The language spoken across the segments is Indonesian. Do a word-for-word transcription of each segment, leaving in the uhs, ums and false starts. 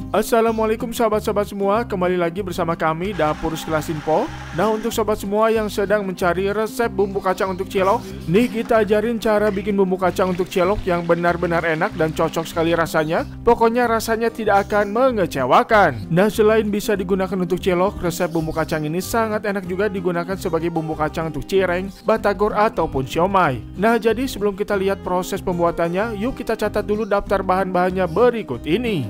Assalamualaikum sahabat-sahabat semua, kembali lagi bersama kami Dapur Sekilas Info. Nah, untuk sahabat semua yang sedang mencari resep bumbu kacang untuk cilok, nih kita ajarin cara bikin bumbu kacang untuk cilok yang benar-benar enak dan cocok sekali rasanya. Pokoknya rasanya tidak akan mengecewakan. Nah, selain bisa digunakan untuk cilok, resep bumbu kacang ini sangat enak juga digunakan sebagai bumbu kacang untuk cireng, batagor, ataupun siomay. Nah, jadi sebelum kita lihat proses pembuatannya, yuk kita catat dulu daftar bahan-bahannya berikut ini.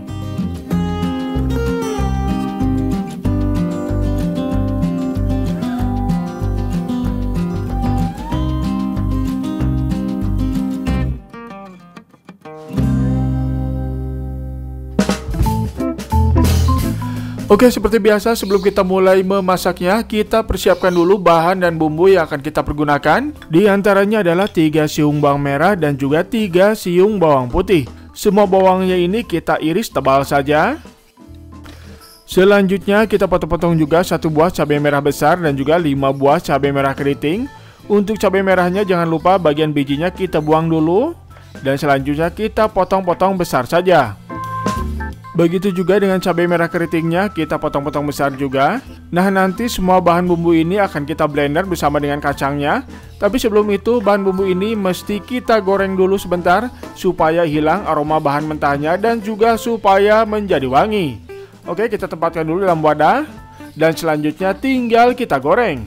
Oke, seperti biasa sebelum kita mulai memasaknya, kita persiapkan dulu bahan dan bumbu yang akan kita pergunakan. Di antaranya adalah tiga siung bawang merah dan juga tiga siung bawang putih. Semua bawangnya ini kita iris tebal saja. Selanjutnya kita potong-potong juga satu buah cabai merah besar dan juga lima buah cabai merah keriting. Untuk cabai merahnya jangan lupa bagian bijinya kita buang dulu. Dan selanjutnya kita potong-potong besar saja. Begitu juga dengan cabai merah keritingnya, kita potong-potong besar juga. Nah, nanti semua bahan bumbu ini akan kita blender bersama dengan kacangnya. Tapi sebelum itu, bahan bumbu ini mesti kita goreng dulu sebentar supaya hilang aroma bahan mentahnya dan juga supaya menjadi wangi. Oke, kita tempatkan dulu dalam wadah. Dan selanjutnya tinggal kita goreng.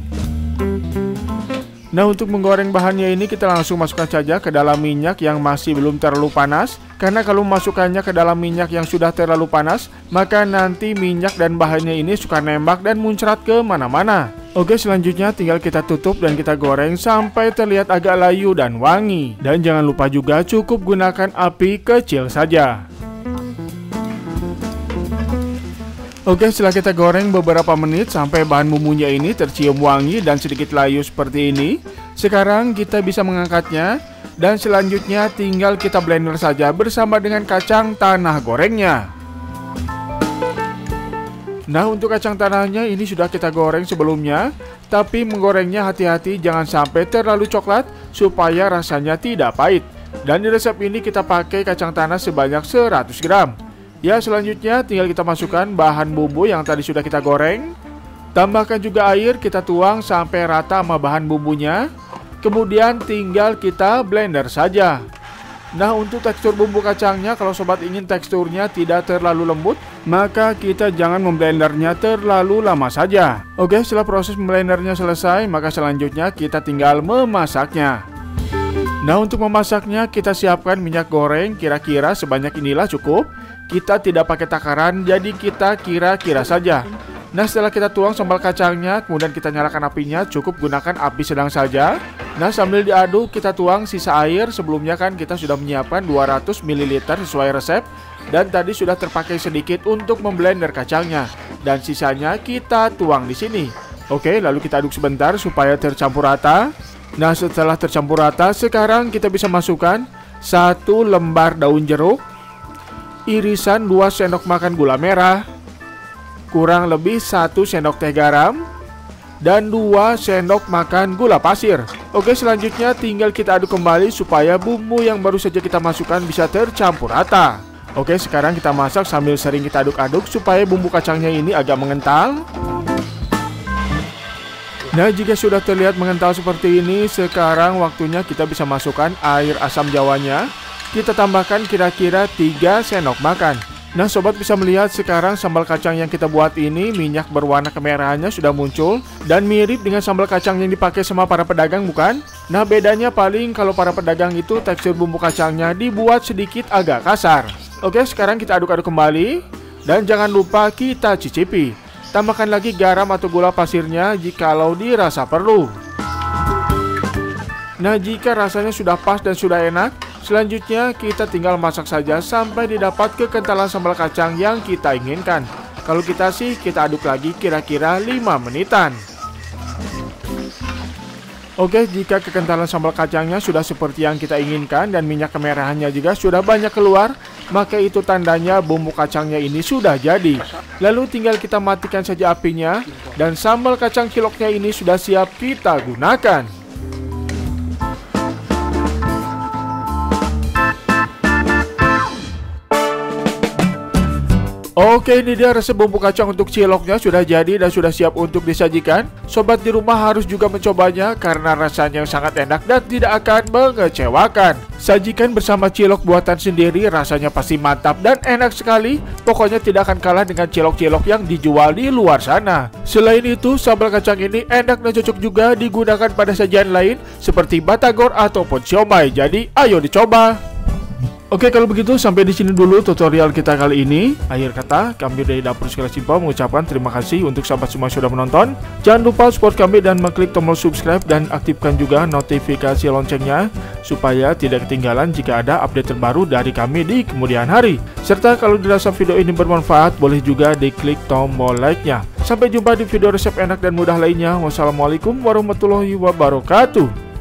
Nah, untuk menggoreng bahannya ini kita langsung masukkan saja ke dalam minyak yang masih belum terlalu panas. Karena kalau memasukkannya ke dalam minyak yang sudah terlalu panas, maka nanti minyak dan bahannya ini suka nembak dan muncrat ke mana-mana. Oke, selanjutnya tinggal kita tutup dan kita goreng sampai terlihat agak layu dan wangi. Dan jangan lupa juga cukup gunakan api kecil saja. Oke, setelah kita goreng beberapa menit sampai bahan bumbunya ini tercium wangi dan sedikit layu seperti ini, sekarang kita bisa mengangkatnya dan selanjutnya tinggal kita blender saja bersama dengan kacang tanah gorengnya. Nah, untuk kacang tanahnya ini sudah kita goreng sebelumnya, tapi menggorengnya hati-hati jangan sampai terlalu coklat supaya rasanya tidak pahit. Dan di resep ini kita pakai kacang tanah sebanyak seratus gram. Ya, selanjutnya tinggal kita masukkan bahan bumbu yang tadi sudah kita goreng. Tambahkan juga air, kita tuang sampai rata sama bahan bumbunya. Kemudian tinggal kita blender saja. Nah, untuk tekstur bumbu kacangnya, kalau sobat ingin teksturnya tidak terlalu lembut, maka kita jangan memblendernya terlalu lama saja. Oke, setelah proses memblendernya selesai, maka selanjutnya kita tinggal memasaknya. Nah, untuk memasaknya kita siapkan minyak goreng kira-kira sebanyak inilah cukup. Kita tidak pakai takaran, jadi kita kira-kira saja. Nah, setelah kita tuang sambal kacangnya, kemudian kita nyalakan apinya, cukup gunakan api sedang saja. Nah, sambil diaduk kita tuang sisa air. Sebelumnya kan kita sudah menyiapkan dua ratus mililiter sesuai resep. Dan tadi sudah terpakai sedikit untuk memblender kacangnya. Dan sisanya kita tuang di sini. Oke, lalu kita aduk sebentar supaya tercampur rata. Nah, setelah tercampur rata, sekarang kita bisa masukkan satu lembar daun jeruk, irisan dua sendok makan gula merah, kurang lebih satu sendok teh garam, dan dua sendok makan gula pasir. Oke, selanjutnya tinggal kita aduk kembali supaya bumbu yang baru saja kita masukkan bisa tercampur rata. Oke, sekarang kita masak sambil sering kita aduk-aduk supaya bumbu kacangnya ini agak mengental. Nah, jika sudah terlihat mengental seperti ini, sekarang waktunya kita bisa masukkan air asam jawanya. Kita tambahkan kira-kira tiga sendok makan. Nah, sobat bisa melihat sekarang sambal kacang yang kita buat ini minyak berwarna kemerahannya sudah muncul dan mirip dengan sambal kacang yang dipakai sama para pedagang, bukan? Nah, bedanya paling kalau para pedagang itu tekstur bumbu kacangnya dibuat sedikit agak kasar. Oke, sekarang kita aduk-aduk kembali dan jangan lupa kita cicipi. Tambahkan lagi garam atau gula pasirnya jikalau dirasa perlu. Nah, jika rasanya sudah pas dan sudah enak, selanjutnya kita tinggal masak saja sampai didapat kekentalan sambal kacang yang kita inginkan. Kalau kita sih kita aduk lagi kira-kira lima menitan. Oke, jika kekentalan sambal kacangnya sudah seperti yang kita inginkan dan minyak kemerahannya juga sudah banyak keluar, maka itu tandanya bumbu kacangnya ini sudah jadi. Lalu tinggal kita matikan saja apinya dan sambal kacang ciloknya ini sudah siap kita gunakan. Oke, ini dia resep bumbu kacang untuk ciloknya sudah jadi dan sudah siap untuk disajikan. Sobat di rumah harus juga mencobanya karena rasanya sangat enak dan tidak akan mengecewakan. Sajikan bersama cilok buatan sendiri, rasanya pasti mantap dan enak sekali. Pokoknya tidak akan kalah dengan cilok-cilok yang dijual di luar sana. Selain itu, sambal kacang ini enak dan cocok juga digunakan pada sajian lain seperti batagor ataupun siomay. Jadi, ayo dicoba. Oke, kalau begitu sampai di sini dulu tutorial kita kali ini. Akhir kata, kami dari Dapur Skala Simpel mengucapkan terima kasih untuk sahabat semua yang sudah menonton. Jangan lupa support kami dan mengklik tombol subscribe dan aktifkan juga notifikasi loncengnya supaya tidak ketinggalan jika ada update terbaru dari kami di kemudian hari. Serta kalau dirasa video ini bermanfaat, boleh juga diklik tombol like-nya. Sampai jumpa di video resep enak dan mudah lainnya. Wassalamualaikum warahmatullahi wabarakatuh.